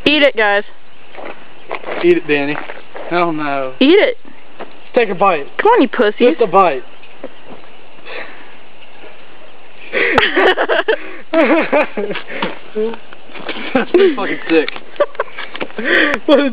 Eat it, guys. Eat it, Danny. Oh no. Eat it. Take a bite. Come on, you pussies. Just a bite. That's fucking sick. What